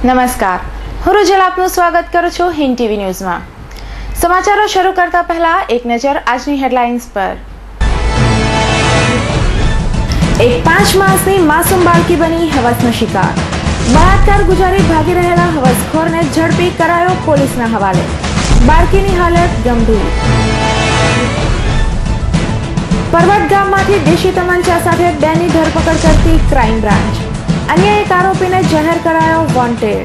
નમસ્કાર, હું રૂજલ આપનું સ્વાગત કરું છું હિન્દ ટીવી ન્યૂઝમાં। સમાચારો શરૂ કરતા પહેલા એક નજર આજની હેડલાઇન્સ પર। એક 5 માસની માસૂમ બાળકી બની હવસનો શિકાર। બળાત્કાર ગુજારી ભાગી રહેલા હવસખોરને ઝડપી કરાયો પોલીસના હવાલે। બાળકીની હાલત ગંભીર। પરવટ ગામમાંથી દેશી તમંચા સાથે બેની ધરપકડ કરતી ક્રાઇમ બ્રાન્ચ। अन्य एक आरोपी ने जाहिर कराया वॉन्टेड।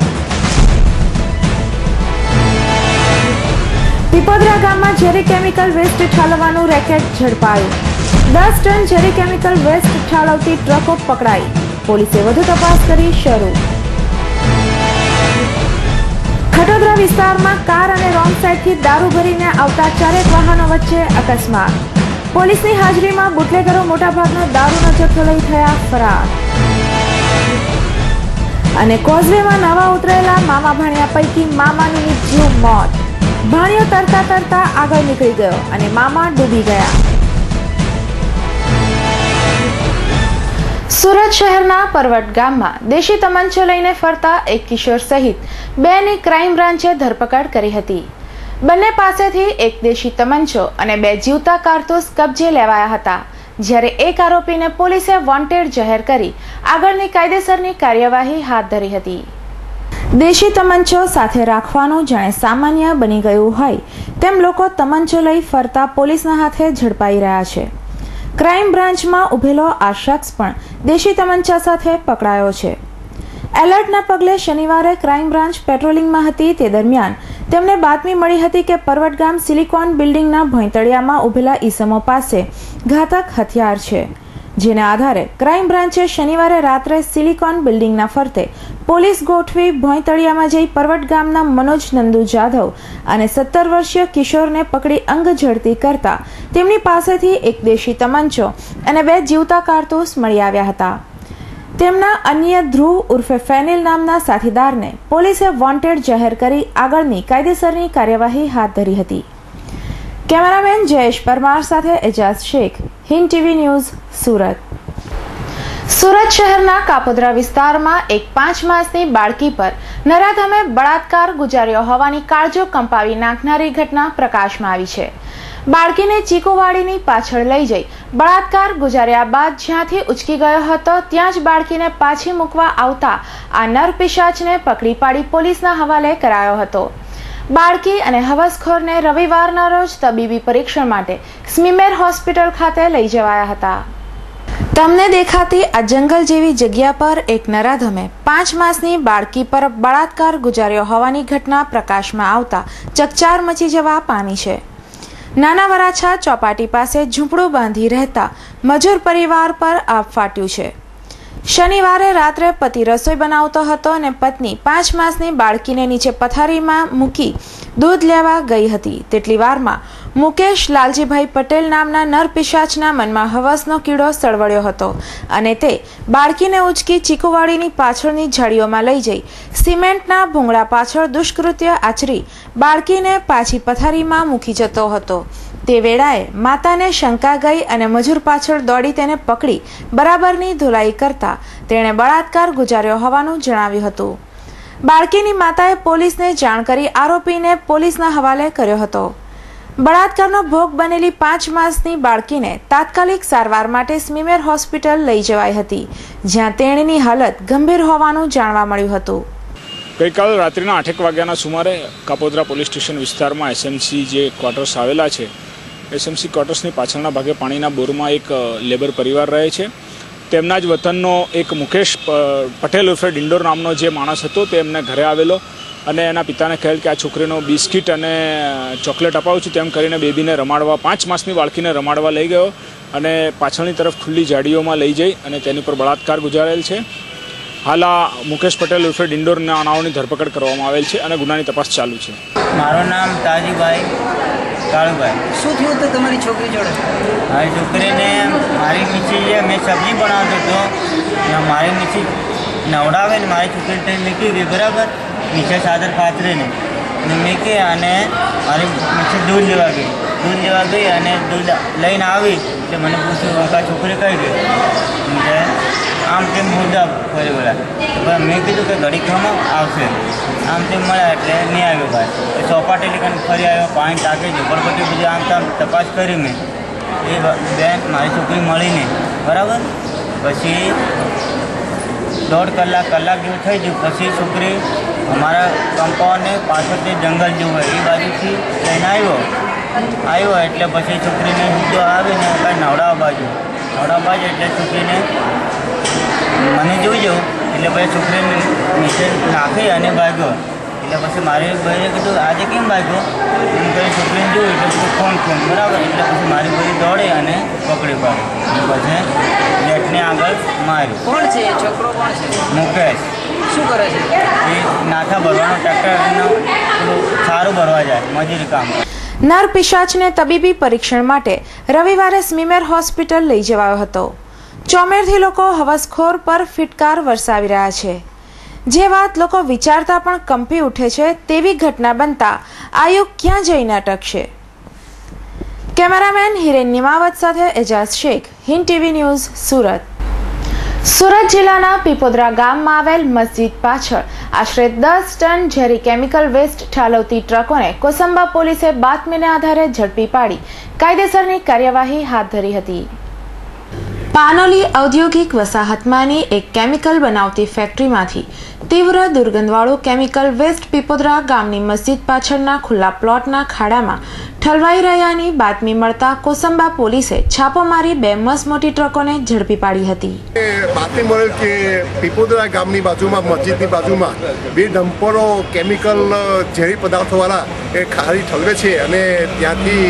पीपोदरा गाम में झेरी केमिकल वेस्ट ठालवानुं रेकेट झड़पायुं। 10 टन झेरी केमिकल वेस्ट ठालवती ट्रको पकड़ाई। पोलीसे वधु तपास करी शरू। खटोदरा विस्तार में कार और रोंग साइड थी दारू भरीने आवता 4 वाहनों वच्चे अकस्मात। पोलीसनी हाजरी में बुटलेगरो मोटा भागनो दारूनो जथ्थो लई थया फरार। અને કોઝવેમાં નવા ઉતરેલા મામા ભાણિયા પૈકી મામાનું નીપજ્યું મોત। ભાણિયો તરતા તરતા આગળ નીકળી ગયો અને મામા ડૂબી ગયા। સુરત શહેરના પરવટ ગામમાં દેશી તમંચો લઈને ફરતા એક કિશોર સહિત 2ની ક્રાઇમ બ્રાન્ચે ધરપકડ કરી હતી। બંને પાસેથી એક દેશી તમંચો અને 2 જીવતા કારતૂસ કબજે લેવાયા હતા। જ્યારે એક આરોપીને પોલીસે વોન્ટેડ જાહેર કરી આગળની કાયદેસરની કાર્યવાહી હાથ ધરી હતી। દેશી તમંચો સાથે રાખવાનું જાણે સામાન્ય બની ગયું હોય તેમ લોકો તમંચો લઈ ફરતા પોલીસના હાથે ઝડપાઈ રહ્યા છે। ક્રાઇમ બ્રાન્ચમાં ઉભેલો આ શખ્સ પણ દેશી તમંચા સાથે પકડાયો છે। એલર્ટના પગલે શનિવારે ક્રાઇમ બ્રાન્ચ પેટ્રોલિંગમાં હતી તે દરમિયાન તેમને બાતમી મળી હતી કે પરવટ ગામ સિલિકોન બિલ્ડિંગના ભોંયતળિયામાં ઉભેલા ઈસમો પાસે ઘાતક હથિયાર છે। જેને આધારે ક્રાઇમ બ્રાન્ચે શનિવારે રાત્રે સિલિકોન બિલ્ડિંગના ફરતે પોલીસ ગોઠવી ભોંયતળિયામાં જઈ પરવટ ગામના મનોજ નંદુ જાધવ અને 17 વર્ષીય કિશોરને પકડી અંગ ઝડતી કરતા તેમની પાસેથી એક દેશી તમંચો અને 2 જીવતા કારતૂસ મળી આવ્યા હતા। તેમના અન્ય ધ્રુવ ઉર્ફે ફેનિલ નામના સાથીદારને પોલીસે વોન્ટેડ જાહેર કરી આગળની કાયદેસરની કાર્યવાહી હાથ ધરી હતી। કેમેરામેન જયેશ પરમાર સાથે એજાઝ શેખ, હિન્દ ટીવી ન્યૂઝ, સુરત। સુરત શહેરના કાપોદ્રા વિસ્તારમાં એક 5 માસની બાળકી પર નરાધમે બળાત્કાર ગુજાર્યો હોવાની કાળજો કંપાવી નાખનારી ઘટના પ્રકાશમાં આવી છે। બાળકીને ચીકુવાડીની પાછળ લઈ જઈ બળાત્કાર ગુજાર્યા બાદ જ્યાંથી ઉચકી ગયો હતો ત્યાં જ બાળકીને પાછી મૂકવા આવતા આ નર પિશાચને પકડી પાડી પોલીસના હવાલે કરાયો હતો। બાળકી અને હવસખોરને રવિવારના રોજ તબીબી પરીક્ષણ માટે સ્મીમેર હોસ્પિટલ ખાતે લઈ જવાયા હતા। તમને દેખાતી આ જંગલ જેવી જગ્યા પર એક નરાધમે 5 માસની બાળકી પર બળાત્કાર ગુજાર્યો હોવાની ઘટના પ્રકાશમાં આવતા ચકચાર મચી જવા પામી છે। નાના વરાછા ચોપાટી પાસે ઝૂંપડું બાંધી રહેતા મજૂર પરિવાર પર આપ ફાટ્યું છે। શનિવારે રાત્રે પતિ રસોઈ બનાવતો હતો અને પત્ની 5 માસની બાળકીને નીચે પથારીમાં મૂકી દૂધ લેવા ગઈ હતી। તેટલી વારમાં મુકેશ લાલજીભાઈ પટેલ નામના નર પિશાચના મનમાં હવસનો કીડો સળવળ્યો હતો અને તે બાળકીને ઉચકી ચીકુવાડીની પાછળની ઝાડીઓમાં લઈ જઈ સિમેન્ટના ભૂંગળા પાછળ દુષ્કૃત્ય આચરી બાળકીને પાછી પથારીમાં મૂકી જતો હતો। તે વેળાએ માતાને શંકા ગઈ અને મજૂર પાછળ દોડી તેને પકડી બરાબરની ધોલાઈ કરતા તેણે બળાત્કાર ગુજાર્યો હોવાનું જણાવ્યું હતું। બાળકીની માતાએ પોલીસને જાણ કરી આરોપીને પોલીસના હવાલે કર્યો હતો। બળાત્કારનો ભોગ બનેલી 5 માસની બાળકીને તાત્કાલિક સારવાર માટે સ્મીમેર હોસ્પિટલ લઈ જવાઈ હતી જ્યાં તેણીની હાલત ગંભીર હોવાનું જાણવા મળ્યું હતું। ગઈકાલ રાત્રિના 8 વાગ્યાના સુમારે કાપોદ્રા પોલીસ સ્ટેશન વિસ્તારમાં એસએમસી જે ક્વાર્ટર્સ આવેલા છે એસએમસી ક્વાર્ટર્સની પાછળના ભાગે પાણીના બોરમાં એક લેબર પરિવાર રહે છે। તેમના જ વતનનો એક મુકેશ પટેલ ઉર્ફે ડિંડોર નામનો જે માણસ હતો તે એમને ઘરે આવેલો અને એના પિતાને કહેલ કે આ છોકરીનો બિસ્કિટ અને ચોકલેટ અપાવું છું તેમ કરીને બેબીને રમાડવા 5 માસની બાળકીને રમાડવા લઈ ગયો અને પાછળની તરફ ખુલ્લી જાડીઓમાં લઈ જઈ અને તેની પર બળાત્કાર ગુજારેલ છે। હાલ આ મુકેશ પટેલ ઉર્ફે ડિંડોરના નાઓની ધરપકડ કરવામાં આવેલ છે અને ગુનાની તપાસ ચાલુ છે। મારું નામ તાજીભાઈ કાળુભાઈ। શું થયું હતું તમારી છોકરી જોડે? મારી છોકરીને મારી નીચે મેં સબ્જી બનાવતો હતો મારી નીચે નવડાવે ને મારી છોકરી ટાઈમ મૂકી ગઈ બરાબર નીચે ચાદર પાથરીને મૂકી અને મારી નીચે દૂધ લેવા ગઈ दूध लेवा गई અને दूध લઈને આવી એટલે મને પૂછ્યું કે છોકરી કઈ ગઈ કે આમ તેમ મુદ્દા ફરી બોલા મેં કીધું કે ઘડી ખામાં આવશે આમ તેમ મળ્યા એટલે નહીં આવ્યો ભાઈ ચોપાટી લીકન ફરી આવ્યો પાણી ટાંકી ઝુંપડપટ્ટી બીજું આમ તેમ તપાસ કરી મેં એ બેન મારી છોકરી મળી નહીં બરાબર પછી 1.5 કલાક જેવું થઈ ગયું પછી છોકરી અમારા કમ્પાઉન્ડને પાછળથી જંગલ જેવું હોય એ બાજુથી લઈને આવ્યો એટલે પછી છોકરીને સીધો આવીને કાંઈ નવડાવા બાજુ એટલે છોકરીને મને જોઈ જાઉં એટલે પછી છોકરીને નીચે નાખી અને ભાગ્યો એટલે પછી મારી ભાઈએ કીધું આજે કેમ ભાગ્યો એમ કરી છોકરીને જોયું એટલે પછી ફોન બરાબર એટલે પછી મારી ભાઈ દોડે અને પકડી પાડી પછી નેટને આગળ માર્યું. કોણ છે છોકરો? કોણ છે? મુકેશ. શું કરે છે? એ નાથા ભરવાનો ટ્રેક્ટર સારું ભરવા જાય મજૂરી કામ. નર પિશાચને તબીબી પરીક્ષણ માટે રવિવારે સ્મીમેર હોસ્પિટલ લઈ જવાયો હતો. ચોમેરથી લોકો હવસખોર પર ફિટકાર વરસાવી રહ્યા છે. જે વાત લોકો વિચારતા પણ કંપી ઉઠે છે તેવી ઘટના બનતા આયુગ ક્યાં જઈને અટકશે. કેમેરામેન હિરેન નિમાવત સાથે એજાઝ શેખ, હિન્દ ટીવી ન્યૂઝ, સુરત. સુરત જિલ્લાના પીપોદરા ગામમાં આવેલ મસ્જિદ પાછળ આશરે 10 ટન ઝેરી કેમિકલ વેસ્ટ ઠાલવતી ટ્રકોને કોસંબા પોલીસે બાતમીને આધારે ઝડપી પાડી કાયદેસરની કાર્યવાહી હાથ ધરી હતી. પાનોલી ઔદ્યોગિક વસાહતમાંની એક કેમિકલ બનાવતી ફેક્ટરીમાંથી તીવ્ર દુર્ગંધવાળું કેમિકલ વેસ્ટ પીપોદરા ગામની મસ્જિદ પાછળના ખુલ્લા પ્લોટના ખાડામાં ઠલવાઈ રહ્યાની બાતમી મળતા કોસંબા પોલીસે છાપો મારી 2 મસમોટી ટ્રકોને ઝડપી પાડી હતી. બાતમી મળેલ કે પીપોદરા ગામની બાજુમાં મસ્જિદની બાજુમાં 2 ડમ્પરો કેમિકલ ઝેરી પદાર્થોવાળા એ ખાડી ઠલવે છે અને ત્યાંથી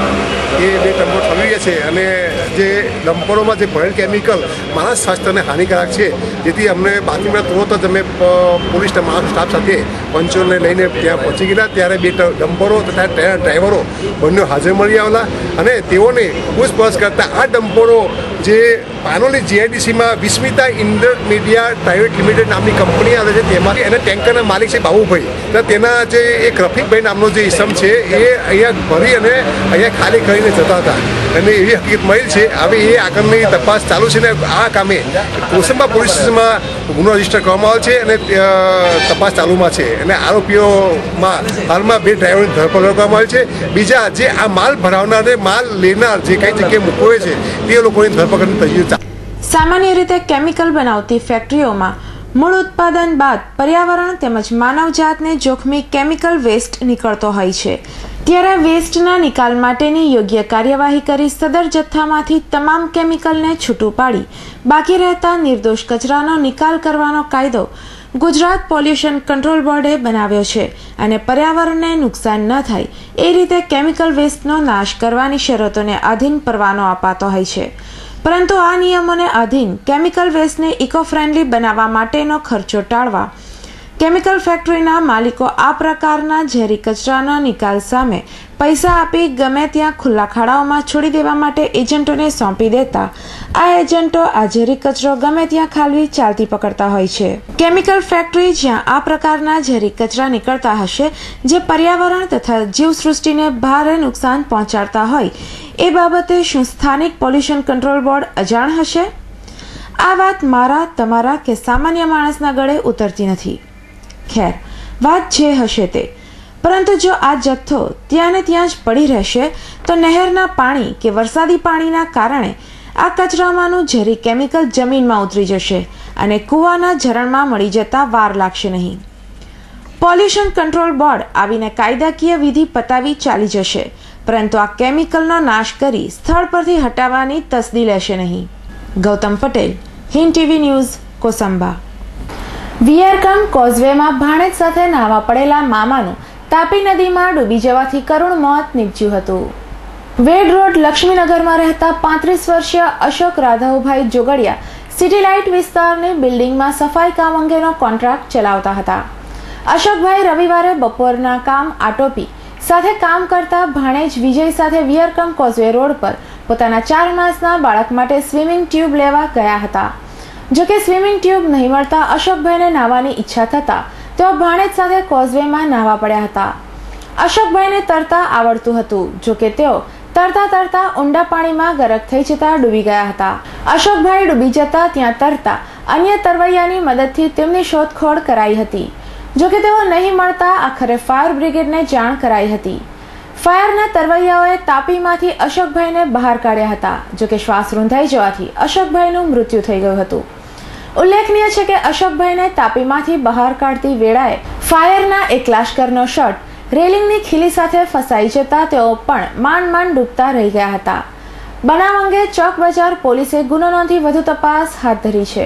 એ 2 ડમ્પરો ઠલવીએ છે અને જે ડમ્પરોમાં જે ભરેલ કેમિકલ માણસ સ્વાસ્થ્યને હાનિકારક છે જેથી અમને બાતમી મળે તરત જ અમે પોલીસના માણસ સ્ટાફ સાથે પંચોને લઈને ત્યાં પહોંચી ગયા. ત્યારે 2 ડમ્પરો તથા ડ્રાઈવરો બંને હાજર મળી આવેલા અને તેઓને પૂછપરછ કરતા આ ડમ્પરો જે પાનોલી જીઆઈડીસીમાં વિસ્મિતા ઇન્ટરમીડિયા પ્રાઇવેટ લિમિટેડ નામની કંપની આવે છે તેમાં એના ટેન્કરના માલિક છે બાબુભાઈ. તો તેના જે એક રફીકભાઈ નામનો જે ઇસમ છે એ અહીંયા ભરી અને અહીંયા ખાલી કરીને જતા હતા અને એવી હકીકત મળી છે. હવે એ આગળની તપાસ ચાલુ છે ને આ કામે કોસંબા પોલીસ સ્ટેશનમાં ગુનો રજીસ્ટર કરવામાં આવે છે અને તપાસ ચાલુમાં છે અને આરોપીઓમાં હાલમાં 2 ડ્રાઈવરની ધરપકડ કરવામાં આવી છે. બીજા જે આ માલ ભરાવનાર અને માલ લેનાર જે કઈ જગ્યાએ મૂકવે છે તે લોકોની ધરપકડની તજવીજ. સામાન્ય રીતે કેમિકલ બનાવતી ફેક્ટરીઓમાં મૂળ ઉત્પાદન બાદ પર્યાવરણ તેમજ માનવજાતને જોખમી કેમિકલ વેસ્ટ નીકળતો હોય છે. ત્યારે વેસ્ટના નિકાલ માટેની યોગ્ય કાર્યવાહી કરી સદર જથ્થામાંથી તમામ કેમિકલને છૂટું પાડી બાકી રહેતા નિર્દોષ કચરાનો નિકાલ કરવાનો કાયદો ગુજરાત પોલ્યુશન કંટ્રોલ બોર્ડે બનાવ્યો છે અને પર્યાવરણને નુકસાન ન થાય એ રીતે કેમિકલ વેસ્ટનો નાશ કરવાની શરતોને આધીન પરવાનો અપાતો હોય છે. પરંતુ આ નિયમોને આધીન કેમિકલ વેસ્ટને ઇકો ફ્રેન્ડલી બનાવવા માટેનો ખર્ચો ટાળવા કેમિકલ ફેક્ટરીના માલિકો આ પ્રકારના ઝેરી કચરાનો નિકાલ સામે પૈસા આપી ગમે ત્યાં ખુલ્લા ખાડાઓમાં છોડી દેવા માટે એજન્ટોને સોંપી દેતા આ એજન્ટો આ ઝેરી કચરો ગમે ત્યાં ખાલવી ચાલતી પકડતા હોય છે. કેમિકલ ફેક્ટરી જ્યાં આ પ્રકારના ઝેરી કચરા નીકળતા હશે જે પર્યાવરણ તથા જીવસૃષ્ટિને ભારે નુકસાન પહોંચાડતા હોય એ બાબતે શું સ્થાનિક પોલ્યુશન કંટ્રોલ બોર્ડ અજાણ હશે? આ વાત મારા, તમારા કે સામાન્ય માણસના ગળે ઉતરતી નથી. ખેર, વાત જે હશે તે. પરંતુ જો આ જથ્થો ત્યાં ને ત્યાં જ પડી રહેશે તો નહેરના પાણી કે વરસાદી પાણીના કારણે આ કચરામાંનું ઝેરી કેમિકલ જમીનમાં ઉતરી જશે અને કૂવાના ઝરણમાં મળી જતા વાર લાગશે નહીં. પોલ્યુશન કંટ્રોલ બોર્ડ આવીને કાયદાકીય વિધિ પતાવી ચાલી જશે, પરંતુ આ કેમિકલનો નાશ કરી સ્થળ પરથી હટાવવાની તસદી લેશે નહીં. Gautam Patel, Hind TV news, Kosamba. વિયરકમ કોઝવેમાં ભાણેજ સાથે નાહવા પડેલા મામાનું તાપી નદીમાં ડૂબી જવાથી કરુણ મોત નીપજ્યું હતું. વેડ રોડ લક્ષ્મીનગરમાં રહેતા 35 વર્ષીય અશોક રાઘવભાઈ જોગડિયા સિટી લાઇટ વિસ્તારની બિલ્ડિંગમાં સફાઈ કામ અંગેનો કોન્ટ્રાક્ટ ચલાવતા હતા. અશોકભાઈ રવિવારે બપોરના કામ આટોપી સાથે કામ કરતા ભાણેજ વિજય સાથે વિયરકમ કોઝવે રોડ પર પોતાના 4 માસના બાળક માટે સ્વિમિંગ ટ્યુબ લેવા ગયા હતા. જોકે સ્વિમિંગ ટ્યુબ નહીં મળતા અશોકભાઈને નાહવાની ઈચ્છા થતા તેઓ ભાણેજ સાથે કોઝવેમાં નાહવા પડ્યા હતા. અશોકભાઈને તરતા આવડતું હતું, જોકે તેઓ તરતા તરતા ઊંડા પાણીમાં ગરક થઈ જતા ડૂબી ગયા હતા. અશોકભાઈ ડૂબી જતા ત્યાં તરતા અન્ય તરવૈયાની મદદથી તેમની શોધખોળ કરાઈ હતી. જોકે તેઓ નહીં મળતા આખરે ફાયર બ્રિગેડને જાણ કરાઈ હતી. ફાયરના તરવૈયાઓએ તાપીમાંથી અશોકભાઈને બહાર કાઢ્યા હતા. જોકે શ્વાસ રૂંધાઈ જવાથી અશોકભાઈનું મૃત્યુ થઈ ગયું હતું. ઉલ્લેખનીય છે કે અશોકભાઈને તાપીમાંથી બહાર કાઢતી વેળાએ ફાયરના એક લાશ્કરનો શર્ટ રેલિંગની ખીલી સાથે ફસાઈ જતા તેઓ પણ માંડ ડૂબતા રહી ગયા હતા. બનાવ અંગે ચોક બજાર પોલીસે ગુનો નોંધી વધુ તપાસ હાથ ધરી છે.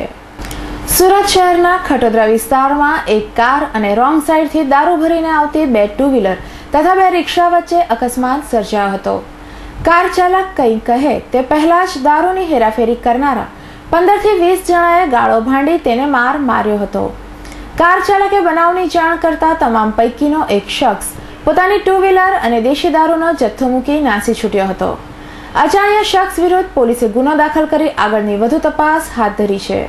સુરત શહેરના ખટોદરા વિસ્તારમાં એક કાર અને રોંગ સાઈડથી દારૂ ભરીને આવતી 2 ટુ વ્હીલર તથા 2 રિક્ષા વચ્ચે અકસ્માત સર્જાયો હતો. કાર ચાલક કંઈ કહે તે પહેલા જ દારૂની હેરાફેરી કરનારા 15 થી 20 જણાએ ગાળો ભાંડી તેને માર્યો હતો. કાર ચાલકે બનાવની જાણ કરતા તમામ પૈકીનો એક શખ્સ પોતાની 2 વ્હીલર અને દેશી દારૂનો જથ્થો મૂકી નાસી છૂટ્યો હતો. અજાણ્યા શખ્સ વિરુદ્ધ પોલીસે ગુનો દાખલ કરી આગળની વધુ તપાસ હાથ ધરી છે.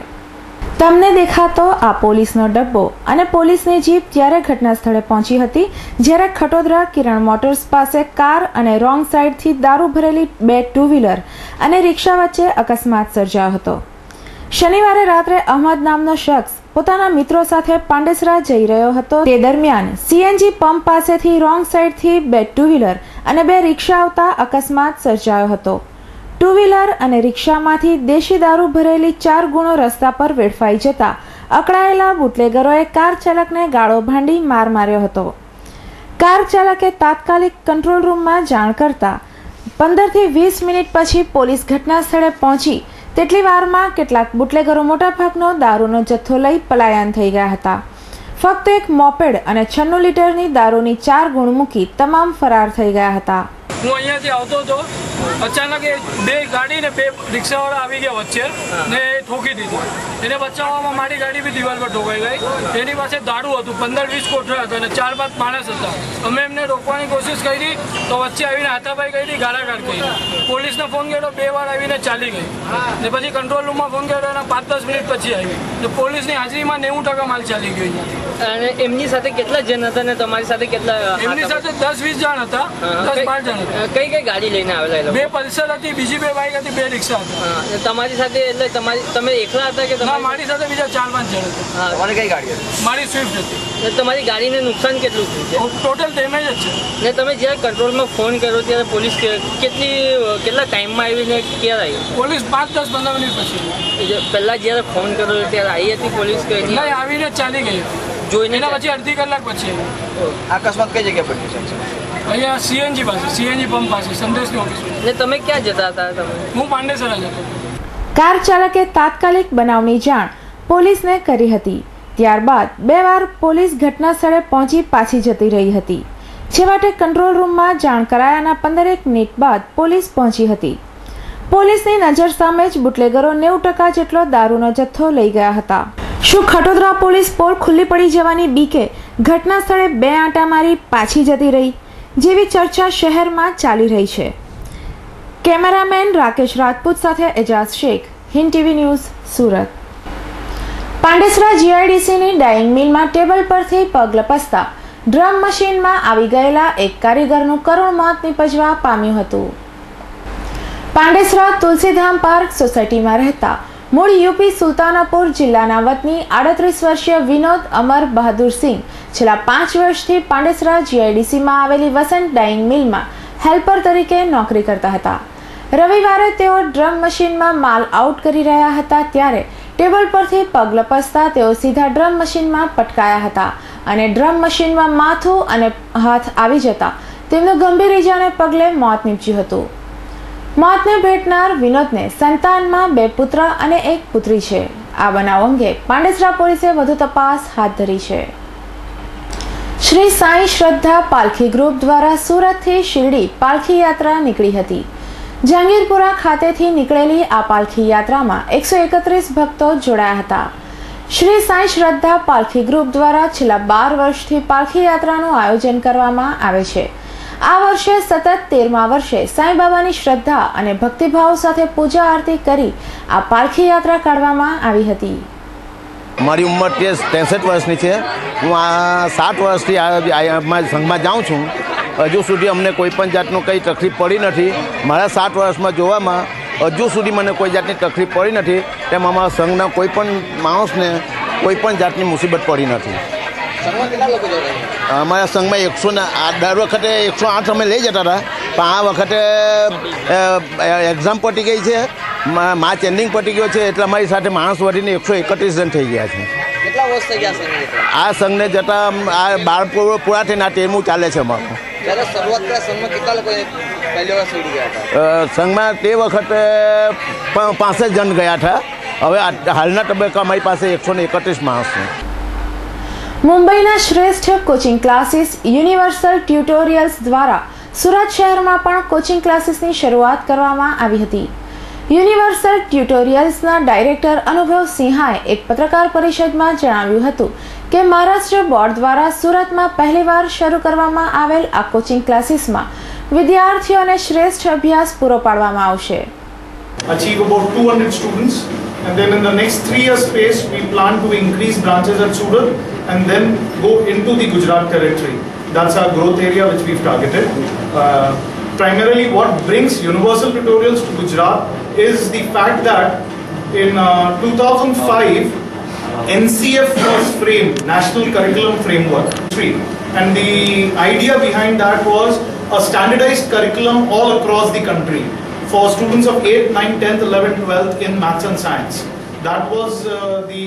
તમને દેખાતો આ પોલીસનો ડબ્બો અને પોલીસની જીપ ત્યારે ઘટના સ્થળે પહોંચી હતી, જ્યારે ખટોદરા કિરણ મોટર્સ પાસે કાર અને રોંગ સાઈડથી દારૂ ભરેલી 2 ટુ વ્હીલર અને રિક્ષા વચ્ચે અકસ્માત સર્જાયો હતો. શનિવારે રાત્રે અહમદ નામનો શખ્સ પોતાના મિત્રો સાથે પાંડેસરા જઈ રહ્યો હતો. તે દરમિયાન સીએનજી પંપ પાસેથી રોંગ સાઈડથી 2 ટુ વ્હીલર અને 2 રિક્ષા આવતા અકસ્માત સર્જાયો હતો. 2 વ્હીલર અને રિક્ષામાંથી દેશી દારૂ ભરેલી 4 ગુણો રસ્તા પર વેડફાઈ જતા અકળાયેલા બુટલેગરોએ કાર ચાલકને ગાળો ભાંડી માર્યો હતો. કાર ચાલકે તાત્કાલિક કંટ્રોલ રૂમમાં જાણ કરતા 15 થી 20 મિનિટ પછી પોલીસ ઘટના સ્થળે પહોંચી તેટલી વારમાં કેટલાક બુટલેગરો મોટાભાગનો દારૂનો જથ્થો લઈ પલાયન થઈ ગયા હતા. ફક્ત એક મોપેડ અને 96 લીટરની દારૂની 4 ગુણ મૂકી તમામ ફરાર થઈ ગયા હતા. હું અહીંયાથી આવતો હતો, અચાનક 2 ગાડી ને 2 રિક્ષાવાળા આવી ગયા વચ્ચે ને ઠોકી દીધી. એને બચાવવામાં મારી ગાડી બી દિવાલ પર ઠોકાઈ ગઈ. એની પાસે દારૂ હતું, 15-20 કોઠરા હતા અને 4-5 માણસ હતા. અમે એમને રોકવાની કોશિશ કરી તો વચ્ચે આવીને હાથાપાઈ કરી, ગાળાગાળ કરી. પોલીસને ફોન કર્યો, 2 વાર આવીને ચાલી ગઈ. ને પછી કંટ્રોલ રૂમમાં ફોન કર્યો, એના 5-10 મિનિટ પછી આવી. તો પોલીસની હાજરીમાં 90% માલ ચાલી ગયો. અને એમની સાથે કેટલા જણ હતા ને તમારી સાથે કેટલા? એમની સાથે 10-20 જણ હતા, 10-12 જણ. કઈ ગાડી લઈને આવેલા? 2 પલ્સર હતી, બીજી 2 બાઇક હતી, 2 રિક્ષા હતા. તમારી સાથે એટલે તમે એકલા હતા કે મારી સાથે બીજા 4-5 જણ હતા. તમારી કઈ ગાડી હતી? મારી સ્વિફ્ટ હતી. તમારી ગાડીને નુકસાન કેટલું થયું? ટોટલ ડેમેજ જ છે. ને તમે જ્યારે કંટ્રોલમાં ફોન કર્યો ત્યારે પોલીસ કેટલા ટાઈમમાં આવીને ક્યારે આવી? પોલીસ 5-10-15 મિનિટ પછી. પહેલા જ્યારે ફોન કર્યો ત્યારે આવી હતી પોલીસ કે નહીં? આવીને ચાલી ગઈ જોઈને. પછી અડધી કલાક પછી અકસ્માત કઈ જગ્યાએ બન્યું છે? અહીંયા સીએનજી પાસે, સીએનજી પંપ પાસે, સંદેશની ઓફિસ. ને તમે ક્યાં જતા હતા? હું પાંડેસરા જતો. કાર ચાલકે તાત્કાલિક બનાવની જાણ પોલીસને કરી હતી. ત્યારબાદ 2 વાર પોલીસ ઘટના સ્થળે પહોંચી પાછી જતી રહી હતી. છેવટે કંટ્રોલ રૂમમાં જાણ કરાયાના 15 મિનિટ બાદ પોલીસ પહોંચી હતી. પોલીસની નજર સામે જ બુટલેગરો 90% જેટલો દારૂનો જથ્થો લઈ ગયા હતા. શું ખટોદરા પોલીસ પોલ ખુલ્લી પડી જવાની બીકે ઘટના સ્થળે 2 આંટા મારી પાછી જતી રહી જેવી ચર્ચા શહેરમાં ચાલી રહી છે. કેમેરામેન રાકેશ રાજપૂત સાથે એજાઝ શેખ, હિન્દ ટીવી ન્યૂઝ, સુરત. પાંડેસરા જીઆઈડીસીની ડાઇંગ મિલમાં ટેબલ પરથી પગ લપસતા ડ્રમ મશીનમાં આવી ગયેલા એક કારીગરનું કરુણ મોત નીપજવા પામ્યું હતું. પાંડેસરા તુલસીધામ પાર્ક સોસાયટીમાં રહેતા મૂળ યુપી સુલતાનપુર જિલ્લાના વતની 38 વર્ષીય વિનોદ અમર બહાદુરસિંહ છેલ્લા 5 વર્ષથી પાંડેસરા જીઆઈડીસીમાં આવેલી વસંત ડાઇંગ મિલમાં હેલ્પર તરીકે નોકરી કરતા હતા. રવિવારે તેઓ ડ્રમ મશીનમાં માલ આઉટ કરી રહ્યા હતા ત્યારે ટેબલ પરથી પગ લપસતા તેઓ સીધા ડ્રમ મશીનમાં પટકાયા હતા અને ડ્રમ મશીનમાં માથું અને હાથ આવી જતા તેમનું ગંભીર ઇજાને પગલે મોત નીપજ્યું હતું. મોતને ભેટનાર વિનોદને સંતાનમાં 2 પુત્ર અને 1 પુત્રી છે. આ બનાવ અંગે પાંડેસરા પોલીસે વધુ તપાસ હાથ ધરી છે. શ્રી સાંઈ શ્રદ્ધા પાલખી ગ્રુપ દ્વારા સુરતથી શિરડી પાલખી યાત્રા નીકળી હતી. જહાંગીરપુરા ખાતેથી નીકળેલી આ પાલખી યાત્રામાં 131 ભક્તો જોડાયા હતા. શ્રી સાંઈ શ્રદ્ધા પાલખી ગ્રુપ દ્વારા છેલ્લા 12 વર્ષથી પાલખી યાત્રાનું આયોજન કરવામાં આવે છે. આ વર્ષે સતત 13મા વર્ષે સાંઈબાબાની શ્રદ્ધા અને ભક્તિભાવ સાથે પૂજા આરતી કરી આ પાલખી યાત્રા કાઢવામાં આવી હતી. મારી ઉંમર 63 વર્ષની છે. હું આ 7 વર્ષથી સંઘમાં જાઉં છું હજુ સુધી અમને કોઈ પણ જાતનું કંઈ તકલીફ પડી નથી. મારા 7 વર્ષમાં જોવામાં હજુ સુધી મને કોઈ જાતની તકલીફ પડી નથી. તેમ અમારા સંઘના કોઈ પણ માણસને કોઈ પણ જાતની મુસીબત પડી નથી. અમારા સંઘમાં 100 દર વખતે 108 અમે લઈ જતા હતા, પણ આ વખતે એક્ઝામ પતી ગઈ છે, માર્ચ એન્ડિંગ પતી ગયો છે, એટલે અમારી સાથે માણસ વધીને 131 જણ થઈ ગયા છે. કેટલા વર્ષ થઈ ગયા આ સંઘને જતાં આ 12 પૂરા થઈને આ 13મું ચાલે છે અમારું. જ્યારે શરૂઆત કર્યા સંઘમાં કેટલા લોકો પહેલી વાર જોડી ગયા હતા? સંઘમાં તે વખતે 65 જણ ગયા હતા. હવે હાલના તબક્કા અમારી પાસે 131 માણસ છે. મુંબઈના શ્રેષ્ઠ કોચિંગ ક્લાસીસ યુનિવર્સલ ટ્યુટોરિયલ્સ દ્વારા સુરત શહેરમાં પણ કોચિંગ ક્લાસીસની શરૂઆત કરવામાં આવી હતી. યુનિવર્સલ ટ્યુટોરિયલ્સના ડાયરેક્ટર અનુભવ સિંહાએ એક પત્રકાર પરિષદમાં જણાવ્યું હતું કે મહારાષ્ટ્ર બોર્ડ દ્વારા સુરતમાં પહેલીવાર શરૂ કરવામાં આવેલ આ કોચિંગ ક્લાસીસમાં વિદ્યાર્થીઓને શ્રેષ્ઠ અભ્યાસ પૂરો પાડવામાં આવશે. Achieve about 200 students, and then in the next 3 years space we plan to increase branches at Surat and then go into the Gujarat territory. That's our growth area which we've targeted. Primarily what brings Universal Tutorials to Gujarat is the fact that in 2005 NCF was framed, National Curriculum Framework, and the idea behind that was a standardized curriculum all across the country for students of 8th, 9th, 10th, 11th, 12th in maths and science. That was the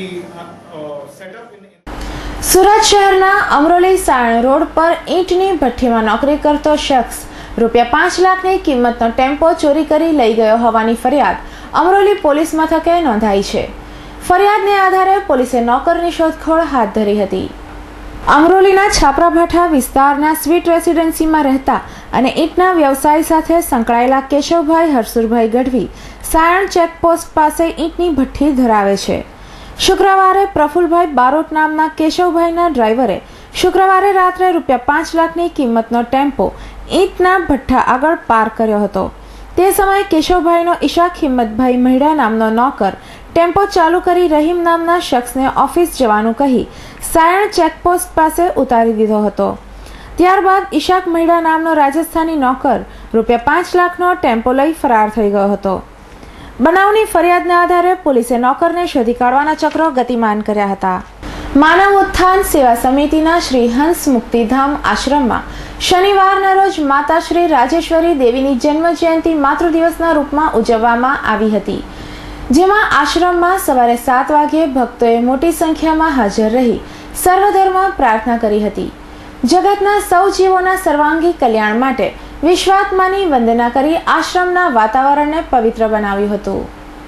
setup in Surat શહેરના Amroli Sayan road પર ઈંટની ભઠ્ઠીમાં નોકરી કરતો શખ્સ ₹5 લાખની કિંમતનો tempo ચોરી કરી લઈ ગયો હોવાની ફરિયાદ અમરોલી પોલીસ મથકે નોંધાઈ છે. ફરિયાદને આધારે પોલીસે નોકરની શોધખોળ હાથ ધરી હતી. અમરોલીના છાપરાભાઠા વિસ્તારના સ્વીટ રેસિડેન્સીમાં રહેતા અને ઈંટના વ્યવસાય સાથે સંકળાયેલા કેશવભાઈ હરસુરભાઈ ગઢવી સાયણ ચેકપોસ્ટ પાસે ઈંટની ભઠ્ઠી ધરાવે છે. શુક્રવારે પ્રફુલભાઈ બારોટ નામના કેશવભાઈના ડ્રાઈવરે શુક્રવારે રાત્રે ₹5 લાખની કિંમતનો ટેમ્પો ઈંટના ભઠ્ઠા આગળ પાર્ક કર્યો હતો. તે સમયે કેશવભાઈનો ઈશાક હિંમતભાઈ મહિડા નામનો નોકર ટેમ્પો ચાલુ કરી રહીમ નામના શખ્સને ઓફિસ જવાનું કહી સાયણ ચેકપોસ્ટ પાસે ઉતારી દીધો હતો. ત્યારબાદ ઈશાક મહિડા નામનો રાજસ્થાની નોકર ₹5 લાખનો ટેમ્પો લઈ ફરાર થઈ ગયો હતો. બનાવની ફરિયાદના આધારે પોલીસે નોકરને શોધી કાઢવાના ચક્રો ગતિમાન કર્યા હતા. માનવ ઉત્થાન સેવા સમિતિના શ્રી હંસ મુક્તિધામ આશ્રમમાં શનિવારના રોજ માતા શ્રી રાજેશ્વરી દેવીની જન્મ જયંતિ માતૃ દિવસના રૂપમાં ઉજવવામાં આવી હતી, જેમાં આશ્રમમાં સવારે 7 વાગ્યે ભક્તોએ મોટી સંખ્યામાં હાજર રહી સર્વધર્મ પ્રાર્થના કરી હતી. જગતના સૌ જીવોના સર્વાંગી કલ્યાણ માટે વિશ્વાત્માની વંદના કરી આશ્રમના વાતાવરણને પવિત્ર બનાવ્યું હતું.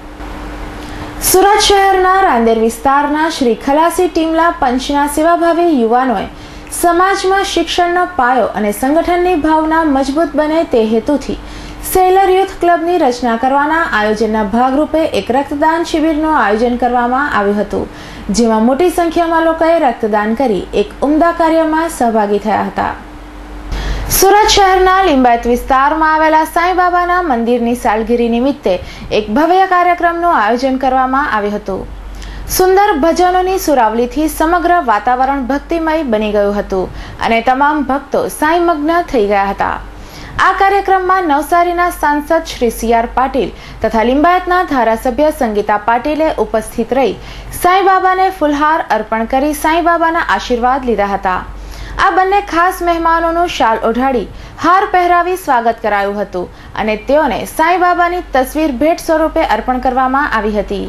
સુરત શહેરના રાંદેર વિસ્તારના શ્રી ખલાસી ટીમલા પંચના સેવાભાવી યુવાનોએ સમાજમાં શિક્ષણનો પાયો અને સંગઠનની ભાવના મજબૂત બને તે હેતુથી સેલર યુથ ક્લબની રચના કરવાના આયોજનના ભાગરૂપે એક રક્તદાન શિબિરનું આયોજન કરવામાં આવ્યું હતું, જેમાં મોટી સંખ્યામાં લોકોએ રક્તદાન કરી એક ઉમદા કાર્યમાં સહભાગી થયા હતા. સુરત શહેરના લિંબાયત વિસ્તારમાં આવેલા સાંઈબાબાના મંદિરની સાલગીરી નિમિત્તે એક ભવ્ય કાર્યક્રમનું આયોજન કરવામાં આવ્યું હતું. સુંદર ભજનોની સુરાવલીથી સમગ્ર વાતાવરણ ભક્તિમય બની ગયું હતું અને તમામ ભક્તો સાંઈમગ્ન થઈ ગયા હતા. આ કાર્યક્રમમાં નવસારીના સાંસદ શ્રી CR પાટીલ તથા લિંબાયતના ધારાસભ્ય સંગીતા પાટીલે ઉપસ્થિત રહી સાંઈબાબાને ફૂલહાર અર્પણ કરી સાંઈબાબાના આશીર્વાદ લીધા હતા. આ બંને ખાસ મહેમાનોનું શાલ ઓઢાડી હાર પહેરાવી સ્વાગત કરાયું હતું અને તેઓને સાંઈબાબાની તસવીર ભેટ સ્વરૂપે અર્પણ કરવામાં આવી હતી.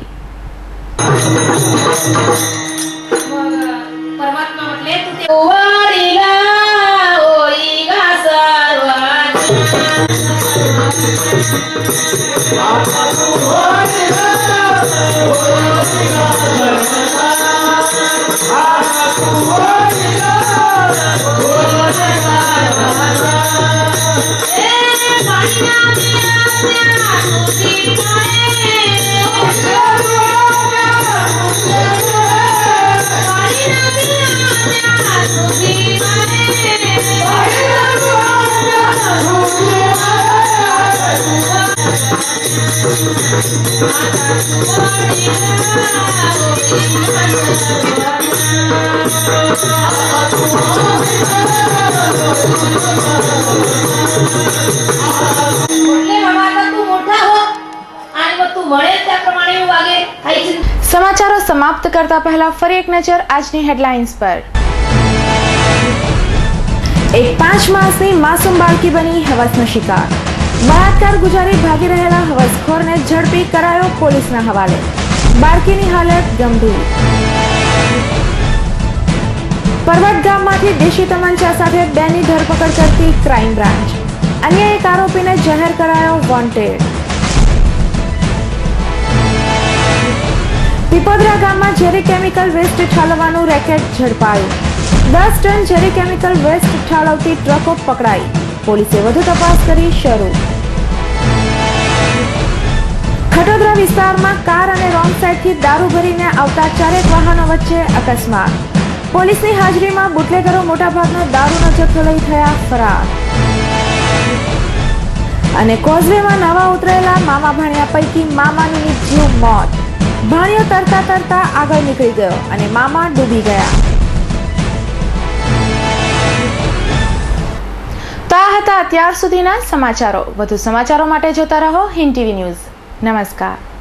કરતા પહેલા ફરી એક નજર આજની હેડલાઇન્સ પર। એક 5 માસની માસૂમ બાળકી બની હવસનો શિકાર। બળાત્કાર ગુજારી ભાગી રહેલા હવસખોરને ઝડપી કરાયો પોલીસના હવાલે। બાળકીની હાલત ગંભીર। પરવટ ગામમાંથી દેશી તમંચા સાથે 2ની ધરપકડ કરતી ક્રાઇમ બ્રાન્ચ। અન્ય એક આરોપીને જાહેર કરાયો વોન્ટેડ। પીપોદરા ગામમાં ઝેરી કેમિકલ વેસ્ટ ઠાલવવાનું રેકેટ ઝડપાયું। 10 ટન ઝેરી કેમિકલ વેસ્ટ ઠાલવતી ટ્રકો પકડાઈ। પોલીસે વધુ તપાસ કરી શરૂ। ખટોદરા વિસ્તારમાં કાર અને રોંગ સાઈડથી દારૂ ભરીને આવતા 4 વાહનો વચ્ચે અકસ્માત। પોલીસની હાજરીમાં બુટલેગરો મોટાભાગનો દારૂનો જથ્થો લઈ થયા ફરાર। અને કોઝવેમાં નવા ઉતરેલા મામા ભાણિયા પૈકી મામાનું નીપજ્યું મોત। ભાણિયો તરતા તરતા આગળ નીકળી ગયો અને મામા ડૂબી ગયા। તો આ હતા અત્યાર સુધીના સમાચારો। વધુ સમાચારો માટે જોતા રહો હિન્દ ટીવી ન્યૂઝ। નમસ્કાર।